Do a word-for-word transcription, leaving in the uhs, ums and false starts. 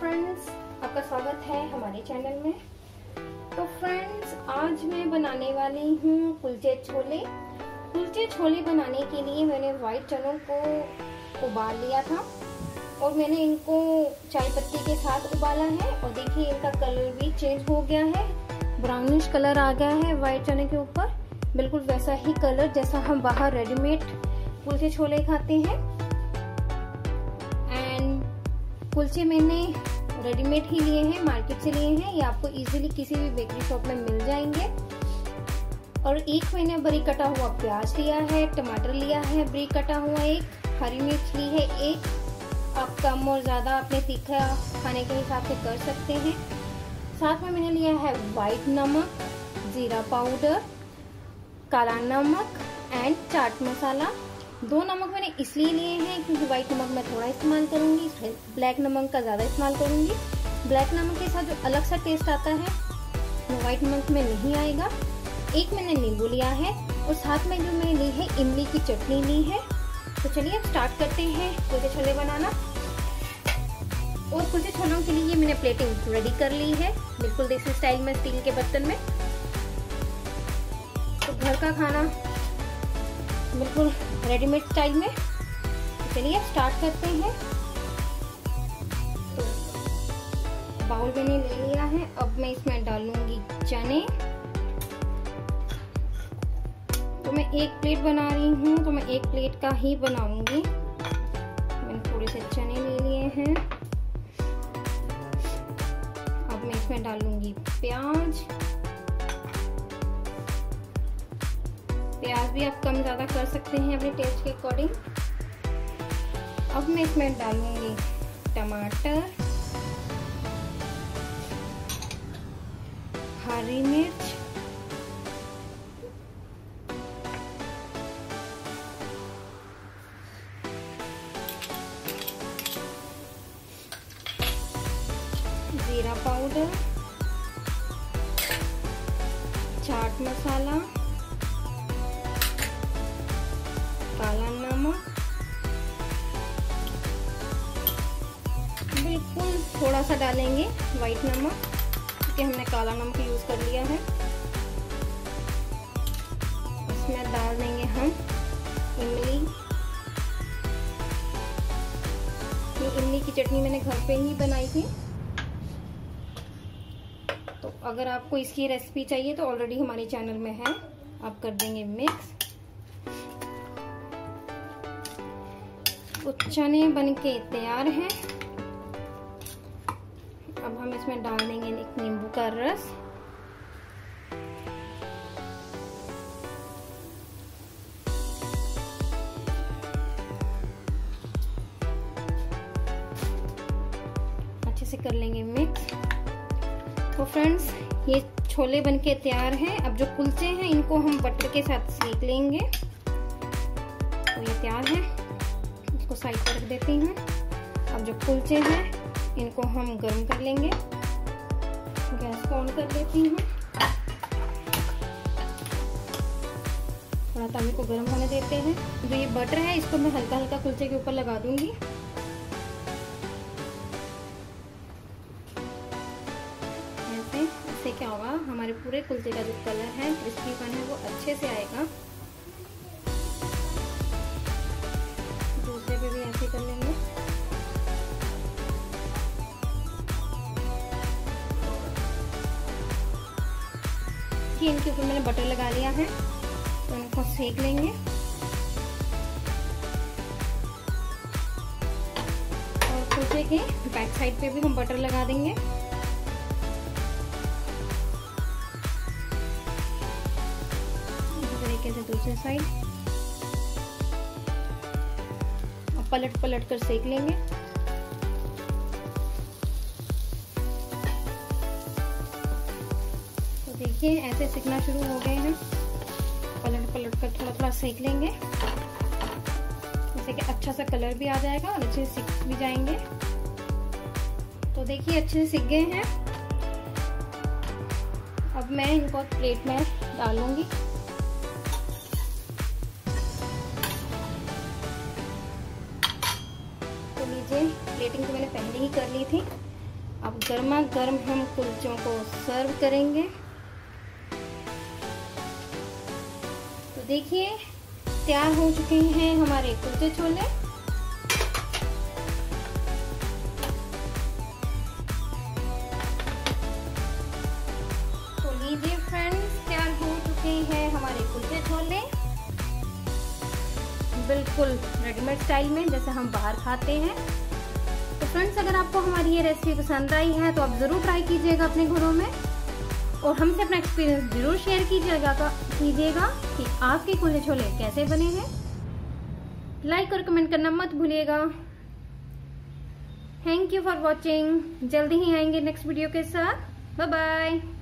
Friends, आपका स्वागत है हमारे चैनल में। तो फ्रेंड्स, आज मैं बनाने वाली हूँ कुलचे छोले। कुलचे छोले बनाने के लिए मैंने व्हाइट चनों को उबाल लिया था और मैंने इनको चाय पत्ती के साथ उबाला है। और देखिए इनका कलर भी चेंज हो गया है, ब्राउनिश कलर आ गया है व्हाइट चने के ऊपर। बिल्कुल वैसा ही कलर जैसा हम बाहर रेडीमेड कुलचे छोले खाते हैं। एंड कुलचे मैंने रेडीमेड ही लिए हैं, मार्केट से लिए हैं। ये आपको इजीली किसी भी बेकरी शॉप में मिल जाएंगे। और एक मैंने बारीक कटा हुआ प्याज लिया है, टमाटर लिया है बारीक कटा हुआ, एक हरी मिर्च ली है एक। आप कम और ज्यादा अपने तीखा खाने के हिसाब से कर सकते हैं। साथ में मैंने लिया है व्हाइट नमक, जीरा पाउडर, काला नमक एंड चाट मसाला। दो नमक मैंने इसलिए लिए हैं क्योंकि व्हाइट नमक मैं थोड़ा इस्तेमाल करूंगी, ब्लैक नमक का ज्यादा इस्तेमाल करूंगी। ब्लैक नमक के साथ जो अलग सा टेस्ट आता है वो व्हाइट नमक में नहीं आएगा। एक मैंने नींबू लिया है और साथ में जो मैंने ली है इमली की चटनी ली है। तो चलिए अब स्टार्ट करते हैं कुलचे छोले बनाना। और कुलचे छोलों के लिए मैंने प्लेटिंग रेडी कर ली है, बिल्कुल देसी स्टाइल में, स्टील के बर्तन में। तो घर का खाना बिल्कुल रेडीमेड स्टाइल में। तो चलिए अब स्टार्ट करते हैं। तो बाउल मैंने ले लिया है, अब मैं इसमें डालूंगी चने। तो मैं एक प्लेट बना रही हूँ तो मैं एक प्लेट का ही बनाऊंगी। मैंने थोड़े से चने ले लिए हैं। अब मैं इसमें डालूंगी प्याज। प्याज भी आप कम ज्यादा कर सकते हैं अपने टेस्ट के अकॉर्डिंग। अब मैं इसमें डालूंगी टमाटर, हरी मिर्च, जीरा पाउडर, चाट मसाला, काला नमक, बिल्कुल थोड़ा सा डालेंगे व्हाइट नमक क्योंकि हमने काला नमक यूज कर लिया है। इसमें डाल देंगे हम इमली। ये इमली की चटनी मैंने घर पे ही बनाई थी। तो अगर आपको इसकी रेसिपी चाहिए तो ऑलरेडी हमारे चैनल में है, आप कर देंगे मिक्स। तो चने बनके तैयार हैं। अब हम इसमें डाल देंगे एक नींबू का रस। अच्छे से कर लेंगे मिक्स। तो फ्रेंड्स, ये छोले बनके तैयार हैं। अब जो कुलचे हैं इनको हम बटर के साथ सेक लेंगे। तो ये तैयार है, इसको साइड पर रख देती हूँ। अब जो कुलचे हैं इनको हम गर्म कर लेंगे। गैस को ऑन कर देती हूँ। थोड़ा तवे को गर्म होने देते हैं। जो ये बटर है इसको मैं हल्का हल्का कुलचे के ऊपर लगा दूंगी। ऐसे इससे क्या होगा, हमारे पूरे कुलचे का जो कलर है, क्रिस्पीपन है, वो अच्छे से आएगा। दूसरे पे भी ऐसे कर लेंगे। इनके ऊपर मैंने बटर लगा लिया है तो इनको सेक लेंगे। और कुलचे के बैक साइड पे भी हम बटर लगा देंगे। इस तरीके से दूसरी साइड पलट पलट कर सेक लेंगे। तो देखिए ऐसे सेकना शुरू हो गए हैं। पलट पलट कर थोड़ा थोड़ा सेक लेंगे, जैसे कि अच्छा सा कलर भी आ जाएगा और अच्छे से सीख भी जाएंगे। तो देखिए अच्छे से सीख गए हैं। अब मैं इनको प्लेट में डालूंगी। प्लेटिंग तो मैंने पहले ही कर ली थी। अब गर्मा गर्म हम कुलचों को सर्व करेंगे। तो देखिए तैयार हो चुके हैं हमारे कुलचे छोले। तो लीजिए फ्रेंड्स, तैयार हो चुके हैं हमारे कुलचे छोले, बिल्कुल रेडीमेड स्टाइल में जैसे हम बाहर खाते हैं। तो फ्रेंड्स, अगर आपको हमारी ये रेसिपी पसंद आई है तो आप ज़रूर ट्राई कीजिएगा अपने घरों में और हमसे अपना एक्सपीरियंस ज़रूर शेयर कीजिएगा कीजिएगा कि आपके कुलचे छोले कैसे बने हैं। लाइक और कमेंट करना मत भूलिएगा। Thank you for watching. जल्दी ही आएंगे नेक्स्ट वीडियो के साथ। Bye bye.